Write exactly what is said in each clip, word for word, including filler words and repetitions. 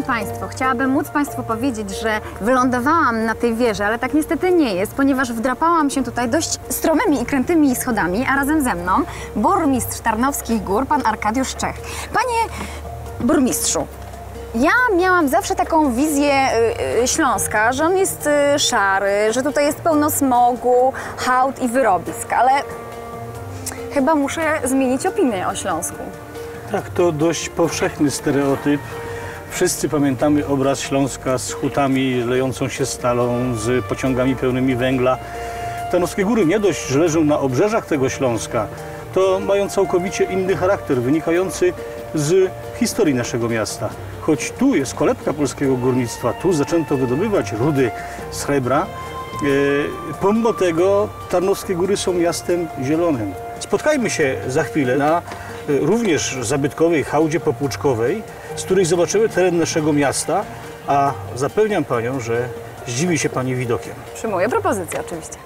Państwo, chciałabym móc Państwu powiedzieć, że wylądowałam na tej wieży, ale tak niestety nie jest, ponieważ wdrapałam się tutaj dość stromymi i krętymi schodami, a razem ze mną burmistrz Tarnowskich Gór, pan Arkadiusz Czech. Panie burmistrzu, ja miałam zawsze taką wizję y, y, Śląska, że on jest y, szary, że tutaj jest pełno smogu, hałd i wyrobisk, ale chyba muszę zmienić opinię o Śląsku. Tak, to dość powszechny stereotyp. Wszyscy pamiętamy obraz Śląska z hutami lejącą się stalą, z pociągami pełnymi węgla. Tarnowskie Góry nie dość, że leżą na obrzeżach tego Śląska, to mają całkowicie inny charakter, wynikający z historii naszego miasta. Choć tu jest kolebka polskiego górnictwa, tu zaczęto wydobywać rudy srebra, e, pomimo tego Tarnowskie Góry są miastem zielonym. Spotkajmy się za chwilę na e, również zabytkowej hałdzie popłuczkowej, z której zobaczymy teren naszego miasta, a zapewniam Panią, że zdziwi się Pani widokiem. Przyjmuję propozycję oczywiście.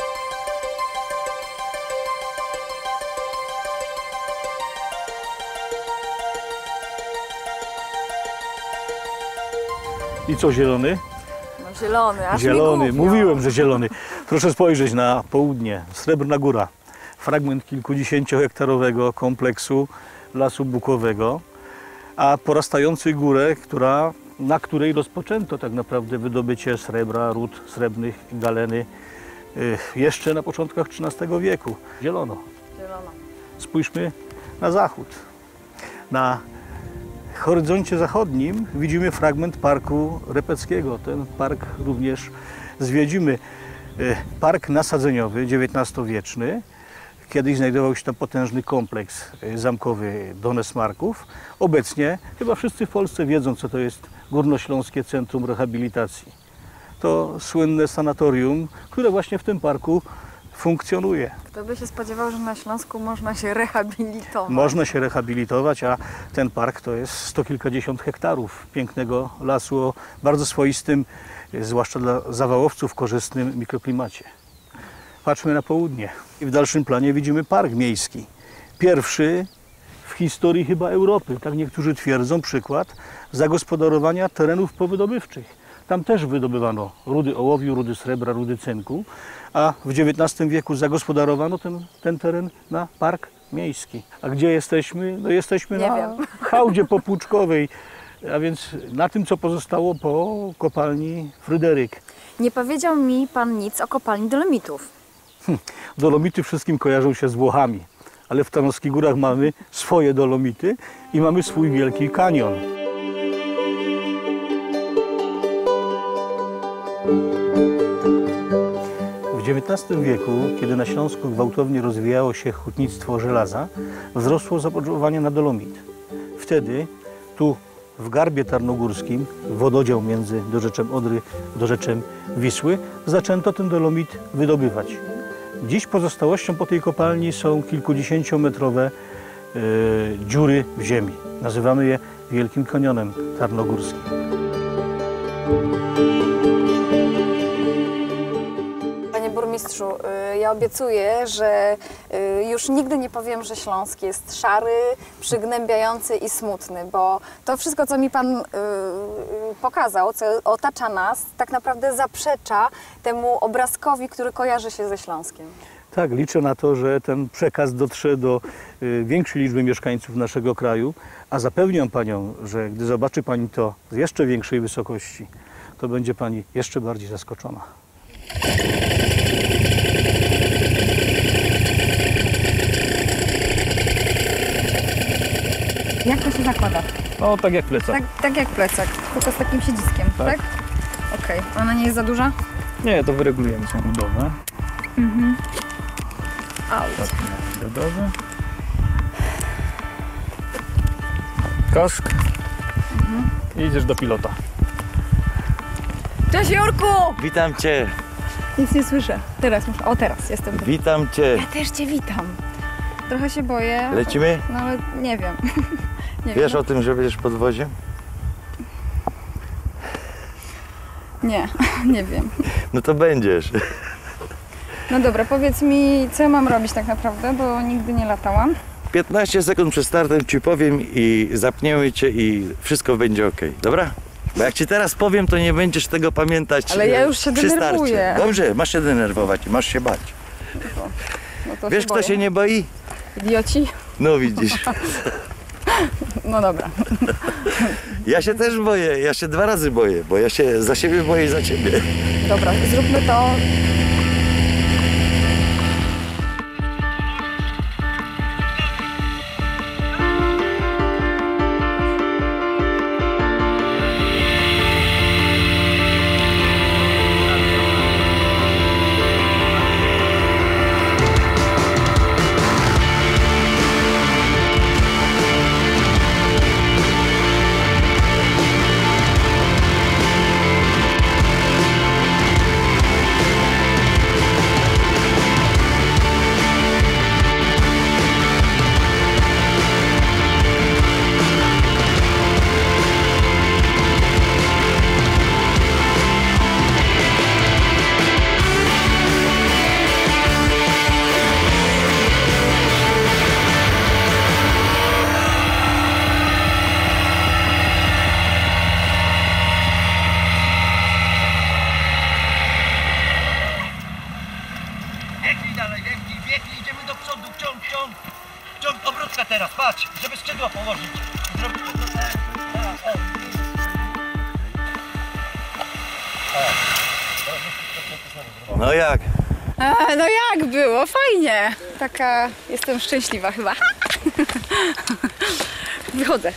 I co, zielony? No zielony, aż Zielony, mi głupio. mówiłem, że zielony. Proszę spojrzeć na południe, Srebrna Góra. Fragment kilkudziesięciohektarowego kompleksu lasu bukowego, a porastający górę, która, na której rozpoczęto tak naprawdę wydobycie srebra, ród srebrnych, galeny y, jeszcze na początkach trzynastego wieku. Zielono. Zielono. Spójrzmy na zachód. Na horyzoncie zachodnim widzimy fragment Parku Repeckiego. Ten park również zwiedzimy. Park nasadzeniowy, dziewiętnastowieczny. Kiedyś znajdował się tam potężny kompleks zamkowy Donesmarków. Obecnie chyba wszyscy w Polsce wiedzą, co to jest Górnośląskie Centrum Rehabilitacji. To słynne sanatorium, które właśnie w tym parku funkcjonuje. Kto by się spodziewał, że na Śląsku można się rehabilitować? Można się rehabilitować, a ten park to jest sto kilkadziesiąt hektarów pięknego lasu o bardzo swoistym, zwłaszcza dla zawałowców, korzystnym mikroklimacie. Patrzmy na południe. I w dalszym planie widzimy park miejski. Pierwszy w historii chyba Europy, tak niektórzy twierdzą, przykład zagospodarowania terenów powydobywczych. Tam też wydobywano rudy ołowiu, rudy srebra, rudy cynku, a w dziewiętnastym wieku zagospodarowano ten, ten teren na park miejski. A gdzie jesteśmy? No jesteśmy Nie na wiem. hałdzie popłuczkowej, a więc na tym, co pozostało po kopalni Fryderyk. Nie powiedział mi pan nic o kopalni dolomitów. Hm. Dolomity wszystkim kojarzą się z Włochami, ale w Tarnowskich Górach mamy swoje dolomity i mamy swój wielki kanion. W dziewiętnastym wieku, kiedy na Śląsku gwałtownie rozwijało się hutnictwo żelaza, wzrosło zapotrzebowanie na dolomit. Wtedy tu w Garbie Tarnogórskim, wododział między dorzeczem Odry a dorzeczem Wisły, zaczęto ten dolomit wydobywać. Dziś pozostałością po tej kopalni są kilkudziesięciometrowe e, dziury w ziemi. Nazywamy je Wielkim Kanionem Tarnogórskim. Panie burmistrzu, ja obiecuję, że już nigdy nie powiem, że Śląsk jest szary, przygnębiający i smutny, bo to wszystko, co mi pan pokazał, co otacza nas, tak naprawdę zaprzecza temu obrazkowi, który kojarzy się ze Śląskiem. Tak, liczę na to, że ten przekaz dotrze do większej liczby mieszkańców naszego kraju, a zapewniam Panią, że gdy zobaczy Pani to z jeszcze większej wysokości, to będzie Pani jeszcze bardziej zaskoczona. Jak to się zakłada? No tak jak plecak. Tak, tak jak plecak, tylko z takim siedziskiem, tak? Tak. Okej, okay. Ona nie jest za duża? Nie, to wyregulujemy sobie budowę. Mhm. Out. Gotowy. Kask. Mhm. I idziesz do pilota. Cześć Jurku! Witam Cię. Nic nie słyszę. Teraz muszę. O, teraz jestem. Witam Cię. Ja też Cię witam. Trochę się boję. Lecimy? No ale nie wiem. nie Wiesz wiem. o tym, że będziesz pod woziem? Nie, nie wiem. No to będziesz. No dobra, powiedz mi, co ja mam robić tak naprawdę, bo nigdy nie latałam. piętnaście sekund przed startem Ci powiem i zapniemy Cię i wszystko będzie ok. Dobra? Bo jak ci teraz powiem, to nie będziesz tego pamiętać. Ale ja już się przy starcie. denerwuję. Dobrze, masz się denerwować, masz się bać. No to Wiesz, się kto boję. się nie boi? Idioci? No widzisz. No dobra. Ja się też boję, ja się dwa razy boję, bo ja się za siebie boję i za ciebie. Dobra, zróbmy to. Biegnij dalej, biegnij, biegnij, idziemy do przodu, ciąg, ciąg, ciąg, obrócka teraz, patrz, żeby skrzydła położyć. Zrobić to teraz, teraz, o. No jak? E, no jak było? Fajnie. Taka jestem szczęśliwa chyba. Wychodzę.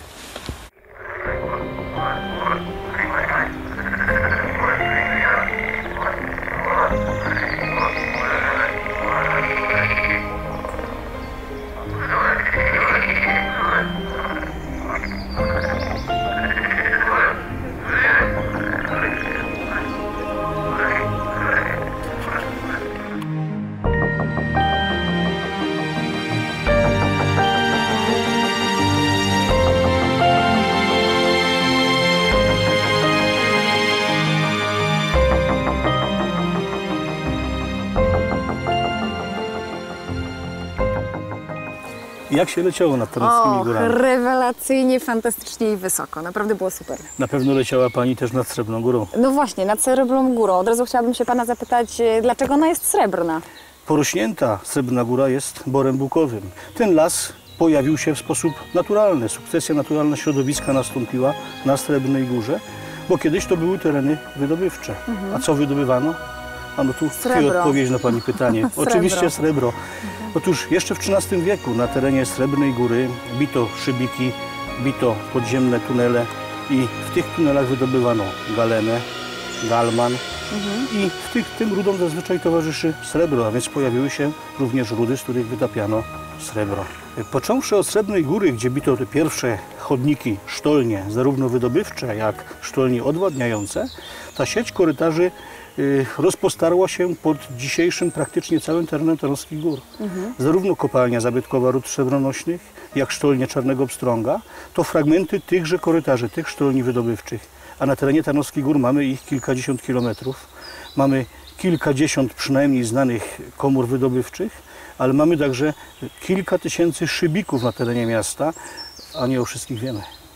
Jak się leciało nad Tarnowskimi Och, Górami? rewelacyjnie, fantastycznie i wysoko. Naprawdę było super. Na pewno leciała Pani też nad Srebrną Górą. No właśnie, nad Srebrną Górą. Od razu chciałabym się Pana zapytać, e, dlaczego ona jest srebrna? Porośnięta Srebrna Góra jest borem bukowym. Ten las pojawił się w sposób naturalny. Sukcesja naturalna środowiska nastąpiła na Srebrnej Górze, bo kiedyś to były tereny wydobywcze. A co wydobywano? A no tu Srebro. Twoja odpowiedź na Pani pytanie. Srebro. Oczywiście srebro. Otóż jeszcze w trzynastym wieku na terenie Srebrnej Góry bito szybiki, bito podziemne tunele i w tych tunelach wydobywano galenę, galman i w tych, tym rudom zazwyczaj towarzyszy srebro, a więc pojawiły się również rudy, z których wytapiano srebro. Począwszy od Srebrnej Góry, gdzie bito te pierwsze chodniki, sztolnie, zarówno wydobywcze, jak sztolnie odwadniające, ta sieć korytarzy y, rozpostarła się pod dzisiejszym praktycznie całym terenem Tarnowskich Gór. Zarówno kopalnia zabytkowa ród srebronośnych, jak sztolnie Czarnego Pstrąga, to fragmenty tychże korytarzy, tych sztolni wydobywczych. A na terenie Tarnowskich Gór mamy ich kilkadziesiąt kilometrów. Mamy kilkadziesiąt przynajmniej znanych komór wydobywczych, ale mamy także kilka tysięcy szybików na terenie miasta, a nie o wszystkich wiemy.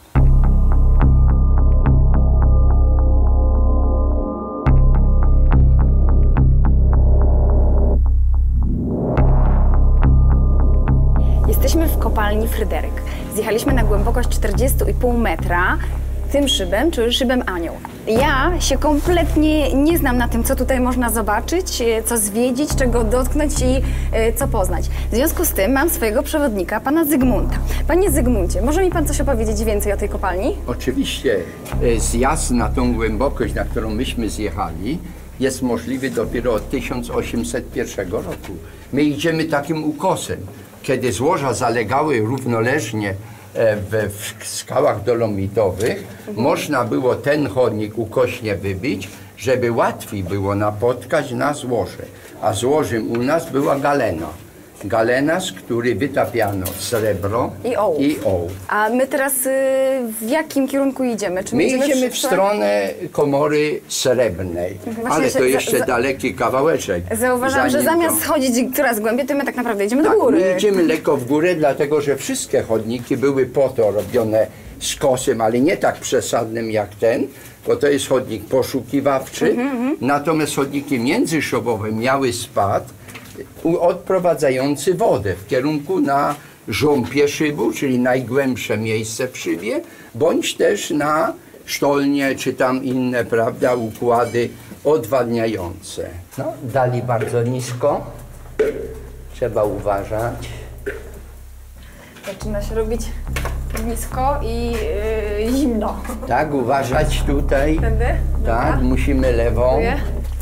Jesteśmy w kopalni Fryderyk. Zjechaliśmy na głębokość czterdzieści i pół metra. Tym szybem, czy szybem Anioł. Ja się kompletnie nie znam na tym, co tutaj można zobaczyć, co zwiedzić, czego dotknąć i e, co poznać. W związku z tym mam swojego przewodnika, pana Zygmunta. Panie Zygmuncie, może mi pan coś opowiedzieć więcej o tej kopalni? Oczywiście e, zjazd na tą głębokość, na którą myśmy zjechali, jest możliwy dopiero od tysiąc osiemset pierwszego roku. My idziemy takim ukosem. Kiedy złoża zalegały równoleżnie w, w skałach dolomitowych, mhm. można było ten chodnik ukośnie wybić, żeby łatwiej było napotkać na złoże. A złożem u nas była galena. Galena, z której wytapiano srebro i ołów. I ołów. A my teraz y, w jakim kierunku idziemy? Czy my idziemy idziemy w stronę komory srebrnej, Właśnie ale się to jeszcze za- daleki kawałeczek. Zauważam, że zanim zamiast to- chodzić coraz głębiej, to my tak naprawdę idziemy Tak, do góry. my idziemy lekko w górę, dlatego że wszystkie chodniki były po to robione z kosem, ale nie tak przesadnym jak ten, bo to jest chodnik poszukiwawczy. Mm-hmm. Natomiast chodniki międzyszybowe miały spad odprowadzający wodę w kierunku na żąpie szybu, czyli najgłębsze miejsce w szybie, bądź też na sztolnie, czy tam inne, prawda, układy odwadniające. No, dali bardzo nisko. Trzeba uważać. Zaczyna się robić nisko i yy, zimno. Tak, uważać tutaj. Tędy? Tak, Dobra. musimy lewą. Dziękuję.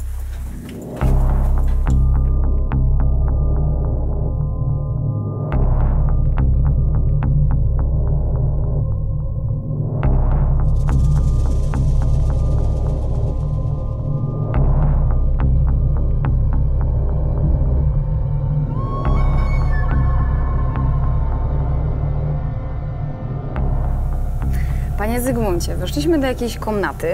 Panie Zygmuncie, weszliśmy do jakiejś komnaty.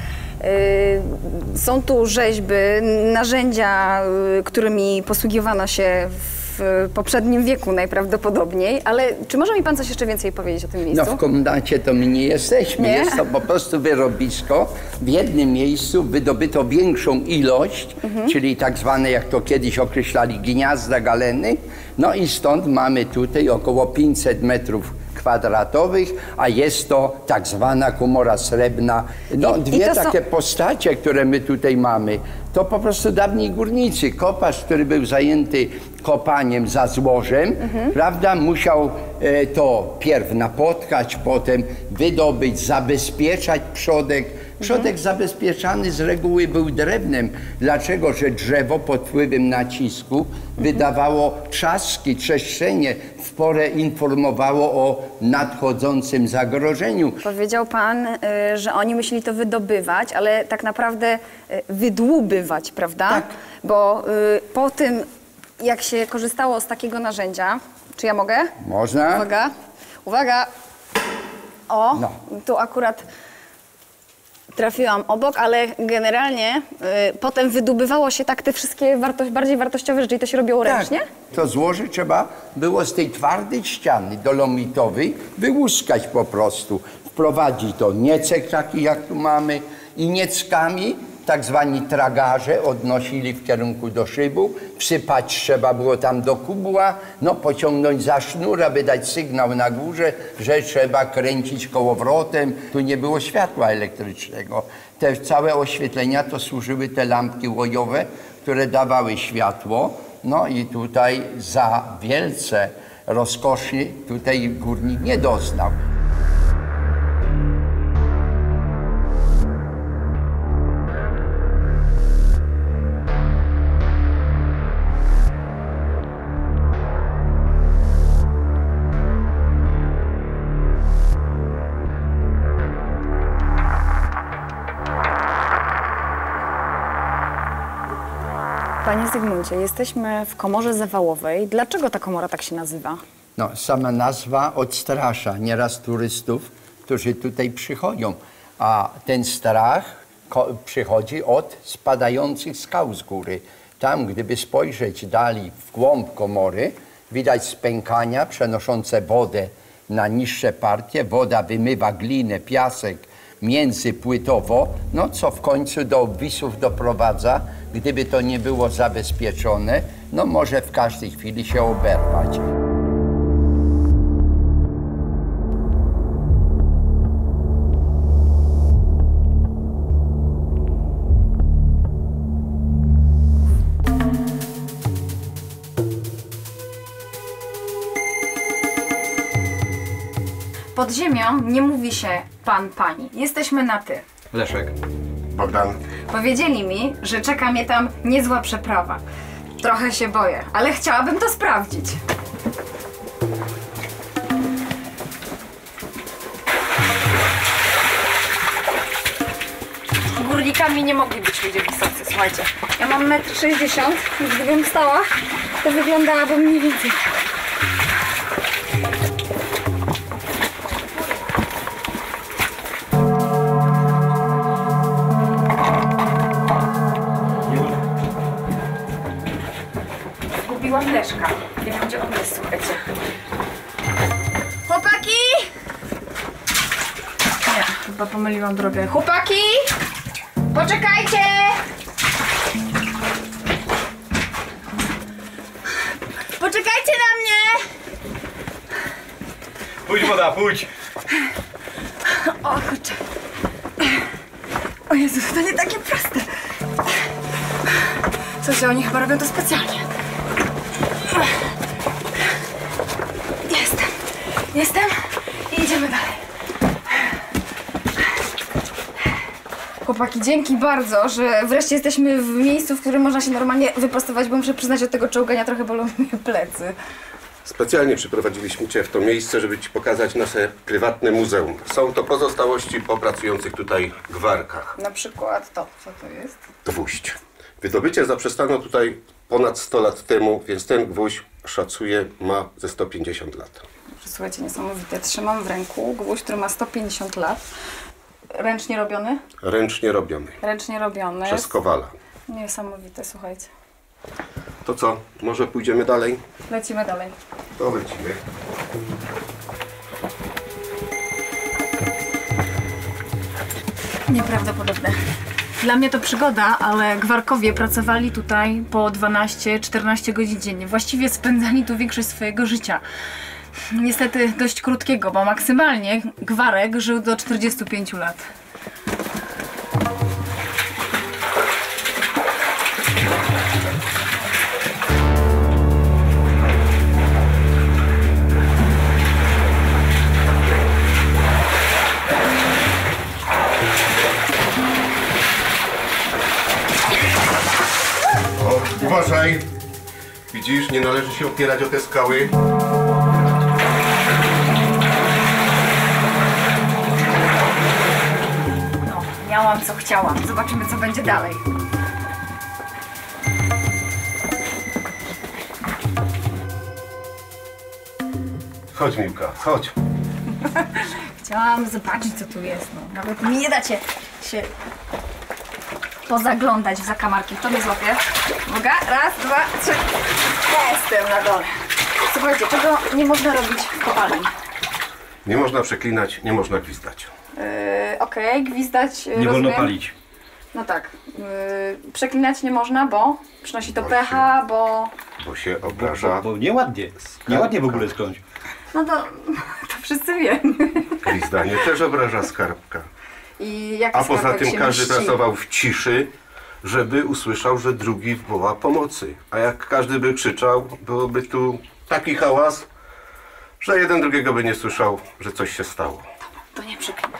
Yy, są tu rzeźby, narzędzia, yy, którymi posługiwano się w poprzednim wieku najprawdopodobniej, ale czy może mi pan coś jeszcze więcej powiedzieć o tym miejscu? No w komnacie to my nie jesteśmy, Nie? jest to po prostu wyrobisko. W jednym miejscu wydobyto większą ilość, mhm. czyli tak zwane, jak to kiedyś określali, gniazda galeny. No i stąd mamy tutaj około pięćset metrów kwadratowych, a jest to tak zwana komora srebrna. No, I, dwie i takie są... postacie, które my tutaj mamy, to po prostu dawni górnicy. Kopacz, który był zajęty kopaniem za złożem, mhm. prawda, musiał e, to pierw napotkać, potem wydobyć, zabezpieczać przodek. Przodek mhm. zabezpieczany z reguły był drewnem. Dlaczego? Że drzewo pod wpływem nacisku mhm. wydawało trzaski, trzeszczenie, w porę informowało o nadchodzącym zagrożeniu. Powiedział pan, y, że oni musieli to wydobywać, ale tak naprawdę y, wydłubywać, prawda? Tak. Bo y, po tym, jak się korzystało z takiego narzędzia, czy ja mogę? Można? Uwaga, uwaga. O, No. tu akurat trafiłam obok, ale generalnie y, potem wydobywało się tak te wszystkie wartość, bardziej wartościowe rzeczy i to się robiło ręcznie? Tak. To złoże trzeba było z tej twardej ściany dolomitowej wyłuskać po prostu. Wprowadzić do niecek taki jak tu mamy i nieckami tak zwani tragarze odnosili w kierunku do szybu. Wsypać trzeba było tam do kubła, no pociągnąć za sznur, aby dać sygnał na górze, że trzeba kręcić kołowrotem. Tu nie było światła elektrycznego. Te całe oświetlenia to służyły te lampki łojowe, które dawały światło. No i tutaj za wielce rozkoszy tutaj górnik nie doznał. Panie Zygmuncie, jesteśmy w komorze zawałowej. Dlaczego ta komora tak się nazywa? No, sama nazwa odstrasza nieraz turystów, którzy tutaj przychodzą, a ten strach przychodzi od spadających skał z góry. Tam, gdyby spojrzeć dalej w głąb komory, widać spękania przenoszące wodę na niższe partie. Woda wymywa glinę, piasek międzypłytowo, no co w końcu do obwisów doprowadza. Gdyby to nie było zabezpieczone, no może w każdej chwili się oberwać. Pod ziemią nie mówi się pan, pani. Jesteśmy na ty. Leszek. Bogdan. Powiedzieli mi, że czeka mnie tam niezła przeprawa. Trochę się boję, ale chciałabym to sprawdzić. Górnikami nie mogli być ludzie wysocy, słuchajcie. Ja mam metr sześćdziesiąt, gdybym stała, to wyglądałaby mniej więcej. Zgubiłam Leszka. Nie mam gdzie on jest, słuchajcie. Chłopaki! chyba pomyliłam drogę. Chłopaki! Poczekajcie! Poczekajcie na mnie! Pójdź woda, pójdź! O kurczę. O Jezu, to nie takie proste. Coś, oni chyba robią to specjalnie. Jestem. Jestem i idziemy dalej. Chłopaki, dzięki bardzo, że wreszcie jesteśmy w miejscu, w którym można się normalnie wyprostować, bo muszę przyznać, od tego czołgania trochę bolą mnie plecy. Specjalnie przyprowadziliśmy Cię w to miejsce, żeby Ci pokazać nasze prywatne muzeum. Są to pozostałości po pracujących tutaj gwarkach. Na przykład to, co to jest? Gwóźdź. Wydobycie zaprzestano tutaj ponad sto lat temu, więc ten gwóźdź, szacuję, ma ze sto pięćdziesiąt lat. Słuchajcie, niesamowite. Trzymam w ręku gwóźdź, który ma sto pięćdziesiąt lat. Ręcznie robiony? Ręcznie robiony. Ręcznie robiony. Przez kowala. Niesamowite, słuchajcie. To co? Może pójdziemy dalej? Lecimy dalej. To lecimy. Nieprawdopodobne. Dla mnie to przygoda, ale gwarkowie pracowali tutaj po dwanaście czternaście godzin dziennie. Właściwie spędzali tu większość swojego życia. Niestety dość krótkiego, bo maksymalnie gwarek żył do czterdziestu pięciu lat. O, uważaj! Widzisz, nie należy się opierać o te skały. No, miałam co chciałam. Zobaczymy, co będzie dalej. Chodź, Miłka, chodź. Chciałam zobaczyć, co tu jest. No. Nawet mi nie dacie się pozaglądać w zakamarki. Kto mnie złapie? Uwaga, raz, dwa, trzy. Jestem na dole. Słuchajcie, czego nie można robić w kopalni? Nie można przeklinać, nie można gwizdać. Yy, Okej, okay, gwizdać. Nie rozumiem. wolno palić. No tak. Yy, przeklinać nie można, bo przynosi to Bo pecha, bo. Bo się Bo, obraża. bo nieładnie. Nieładnie w ogóle skląć. No to, to wszyscy wiemy. Gwizdanie też obraża skarbka. I jak A poza skarbek tym się każdy mści? pracował w ciszy, żeby usłyszał, że drugi woła pomocy. A jak każdy by krzyczał, byłoby tu taki hałas, że jeden drugiego by nie słyszał, że coś się stało. To nie przeklinam.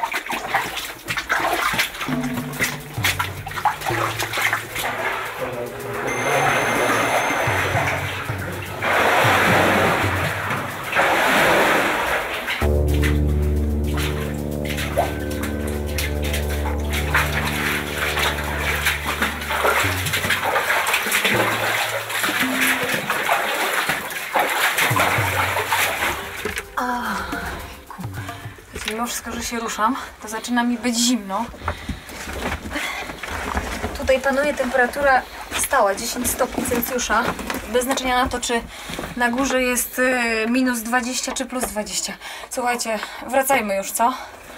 Mimo wszystko, że się ruszam, to zaczyna mi być zimno. Tutaj panuje temperatura stała, dziesięć stopni Celsjusza. Bez znaczenia na to, czy na górze jest minus dwadzieścia, czy plus dwadzieścia. Słuchajcie, wracajmy już, co?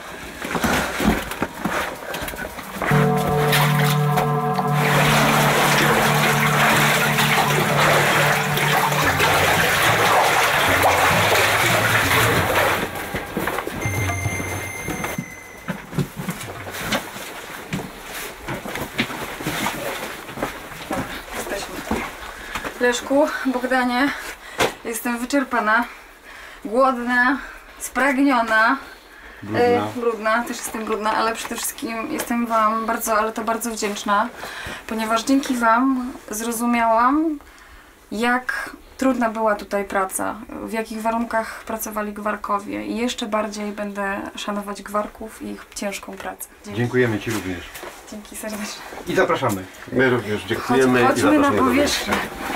Leszku, Bogdanie, jestem wyczerpana, głodna, spragniona, Brudna. E, brudna, też jestem brudna, ale przede wszystkim jestem Wam bardzo, ale to bardzo wdzięczna, ponieważ dzięki Wam zrozumiałam, jak trudna była tutaj praca, w jakich warunkach pracowali gwarkowie i jeszcze bardziej będę szanować gwarków i ich ciężką pracę. Dzięki, Dziękujemy Ci również. Dzięki serdecznie. I zapraszamy. My również Chodź, dziękujemy i chodźmy na zapraszamy do powierzchnię.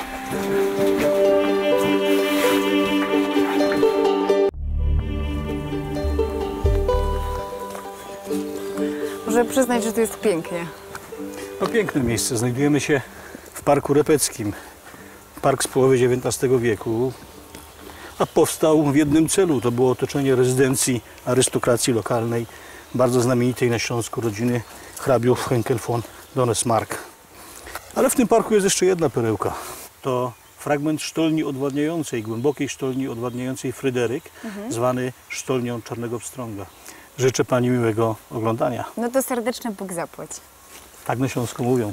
Muszę przyznać, że to jest pięknie. No piękne miejsce. Znajdujemy się w Parku Repeckim. Park z połowy dziewiętnastego wieku. A powstał w jednym celu. To było otoczenie rezydencji arystokracji lokalnej bardzo znamienitej na Śląsku rodziny hrabiów Henkel von Donesmarck. Ale w tym parku jest jeszcze jedna perełka. To fragment sztolni odwadniającej, głębokiej sztolni odwadniającej Fryderyk, mhm. zwany sztolnią Czarnego Pstrąga. Życzę Pani miłego oglądania. No to serdeczny Bóg zapłać. Tak na Śląsku mówią.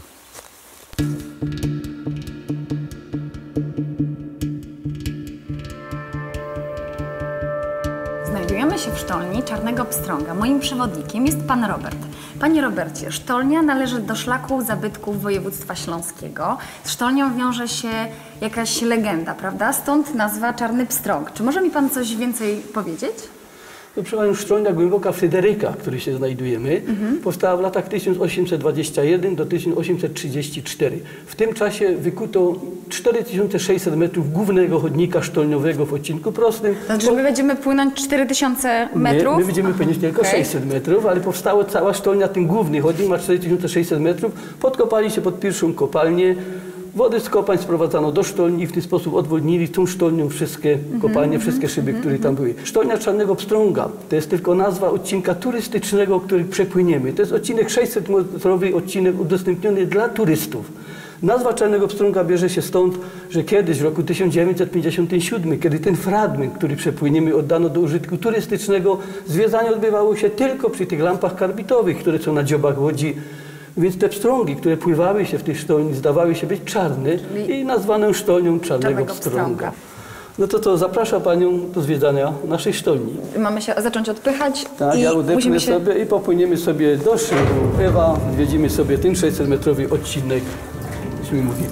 Znajdujemy się w sztolni Czarnego Pstrąga. Moim przewodnikiem jest pan Robert. Panie Robercie, sztolnia należy do szlaku zabytków województwa śląskiego. Z sztolnią wiąże się jakaś legenda, prawda? Stąd nazwa Czarny Pstrąg. Czy może mi pan coś więcej powiedzieć? No, proszę Panią, sztolnia głęboka Fryderyka, w której się znajdujemy, mhm. powstała w latach tysiąc osiemset dwudziestym pierwszym do tysiąc osiemset trzydziestego czwartego. W tym czasie wykuto cztery tysiące sześćset metrów głównego chodnika sztolniowego w odcinku prostym. Znaczy, że my będziemy płynąć cztery tysiące metrów? Nie, my będziemy płynąć tylko okay. sześćset metrów, ale powstała cała sztolnia, ten główny chodnik ma cztery tysiące sześćset metrów. Podkopali się pod pierwszą kopalnię. Wody z kopań sprowadzano do sztolni i w ten sposób odwodnili tą sztolnią wszystkie kopalnie, mm-hmm, wszystkie szyby, mm-hmm. które tam były. Sztolnia Czarnego Pstrąga to jest tylko nazwa odcinka turystycznego, który przepłyniemy. To jest odcinek sześćset metrowy, odcinek udostępniony dla turystów. Nazwa Czarnego Pstrąga bierze się stąd, że kiedyś w roku tysiąc dziewięćset pięćdziesiątym siódmym, kiedy ten fragment, który przepłyniemy, oddano do użytku turystycznego, zwiedzanie odbywało się tylko przy tych lampach karbitowych, które są na dziobach łodzi. Więc te pstrągi, które pływały się w tej sztolni, zdawały się być czarne i nazwano sztolnią Czarnego, Czarnego Pstrąga. Pstrąga. No to to zapraszam Panią do zwiedzania naszej sztolni. Mamy się zacząć odpychać tak, i ja odepnę się... sobie i popłyniemy sobie do szybu Ewa, zwiedzimy sobie ten sześćset metrowy odcinek, myśmy mówili.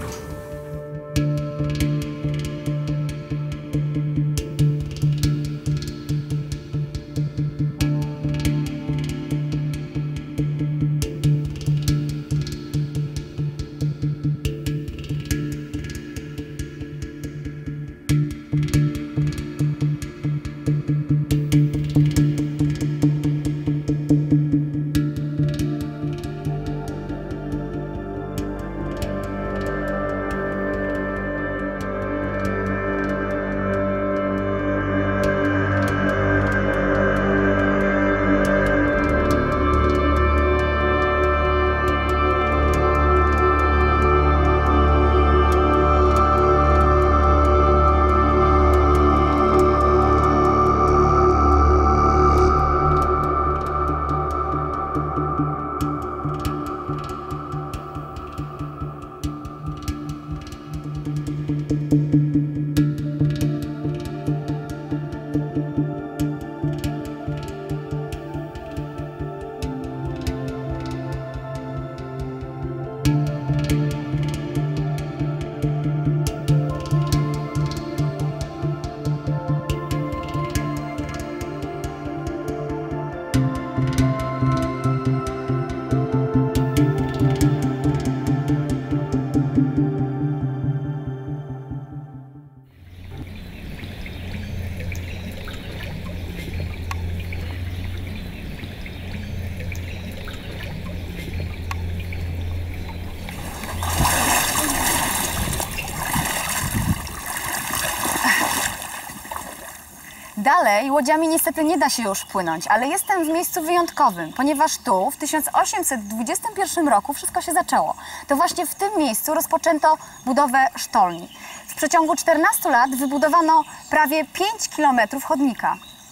Dalej łodziami niestety nie da się już płynąć, ale jestem w miejscu wyjątkowym, ponieważ tu w tysiąc osiemset dwudziestym pierwszym roku wszystko się zaczęło. To właśnie w tym miejscu rozpoczęto budowę sztolni. W przeciągu czternastu lat wybudowano prawie pięć kilometrów chodnika.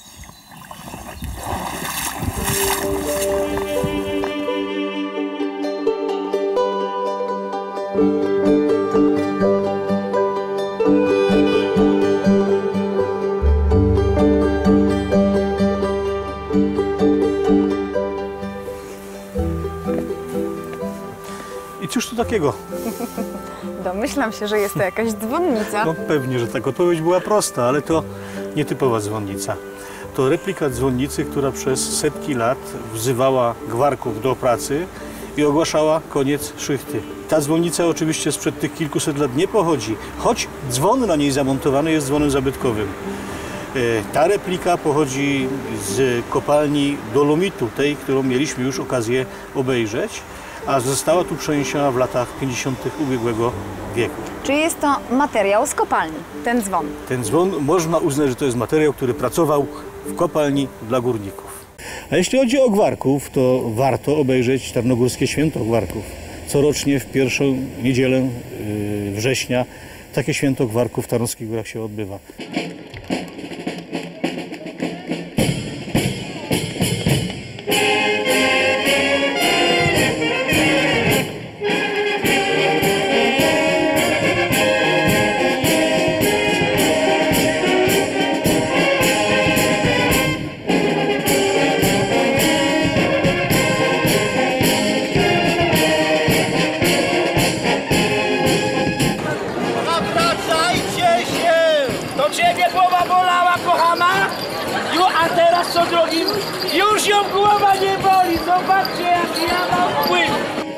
I cóż tu takiego? Domyślam się, że jest to jakaś dzwonnica. No pewnie, że tak. Odpowiedź była prosta, ale to nietypowa dzwonnica. To replika dzwonnicy, która przez setki lat wzywała gwarków do pracy i ogłaszała koniec szychty. Ta dzwonnica oczywiście sprzed tych kilkuset lat nie pochodzi, choć dzwon na niej zamontowany jest dzwonem zabytkowym. Ta replika pochodzi z kopalni dolomitu, tej, którą mieliśmy już okazję obejrzeć, a została tu przeniesiona w latach pięćdziesiątych ubiegłego wieku. Czy jest to materiał z kopalni, ten dzwon? Ten dzwon można uznać, że to jest materiał, który pracował w kopalni dla górników. A jeśli chodzi o gwarków, to warto obejrzeć Tarnogórskie Święto Gwarków. Corocznie w pierwszą niedzielę yy, września takie święto gwarków w Tarnowskich Górach się odbywa. A teraz co drogi, już ją głowa nie boli, zobaczcie jaki ja mam wpływ.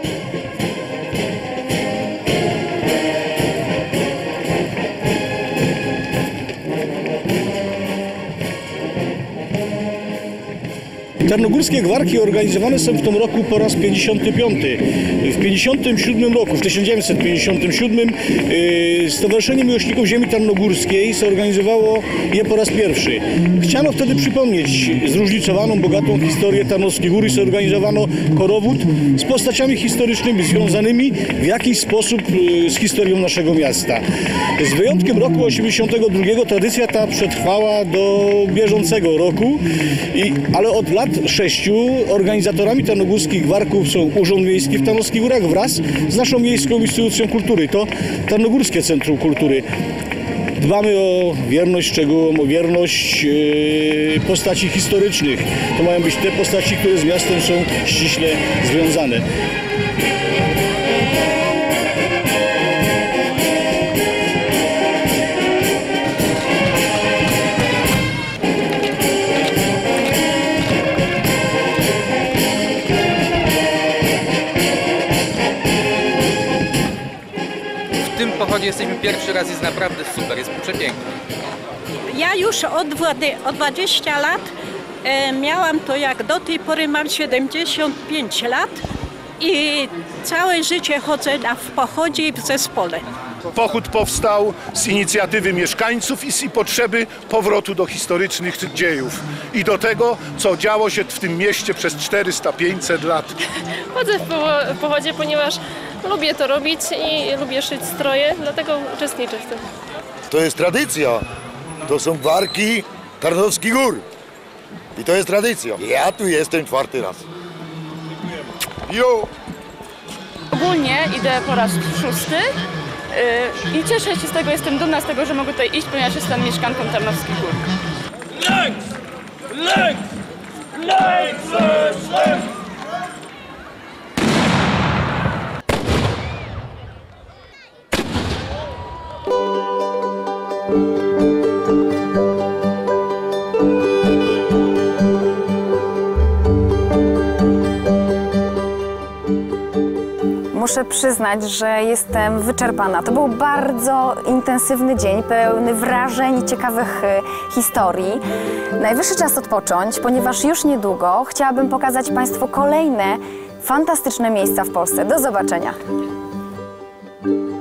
Tarnogórskie Gwarki organizowane są w tym roku po raz pięćdziesiąty piąty. W pięćdziesiątym siódmym roku, w tysiąc dziewięćset pięćdziesiątym siódmym yy, Stowarzyszenie Miłośników Ziemi Tarnogórskiej zorganizowało je po raz pierwszy. Chciano wtedy przypomnieć zróżnicowaną, bogatą historię Tarnowskich Gór i zorganizowano korowód z postaciami historycznymi związanymi w jakiś sposób yy, z historią naszego miasta. Z wyjątkiem roku osiemdziesiątego drugiego tradycja ta przetrwała do bieżącego roku, i, ale od lat sześciu organizatorami Tarnogórskich Gwarków są Urząd Miejski w Tarnowskich Górach wraz z naszą miejską instytucją kultury. To Tarnogórskie Centrum Kultury. Dbamy o wierność szczegółom, o wierność yy, postaci historycznych. To mają być te postaci, które z miastem są ściśle związane. W tym pochodzie jesteśmy pierwszy raz, jest naprawdę super, jest przepiękny. Ja już od, od dwudziestu lat e, miałam to, jak do tej pory mam siedemdziesiąt pięć lat i całe życie chodzę na, w pochodzie i w zespole. Pochód powstał z inicjatywy mieszkańców i z potrzeby powrotu do historycznych dziejów i do tego, co działo się w tym mieście przez czterysta pięćset lat. Chodzę w pochodzie, ponieważ lubię to robić i lubię szyć stroje, dlatego uczestniczę w tym. To jest tradycja. To są Gwarki Tarnowskich Gór. I to jest tradycja. Ja tu jestem czwarty raz. Jo! Ogólnie idę po raz szósty yy, i cieszę się z tego, jestem dumna z tego, że mogę tutaj iść, ponieważ jestem mieszkanką Tarnowskich Gór. Lęk! Lęk! Lęk! Lęk! Muszę przyznać, że jestem wyczerpana. To był bardzo intensywny dzień, pełny wrażeń i ciekawych historii. Najwyższy czas odpocząć, ponieważ już niedługo chciałabym pokazać Państwu kolejne fantastyczne miejsca w Polsce. Do zobaczenia!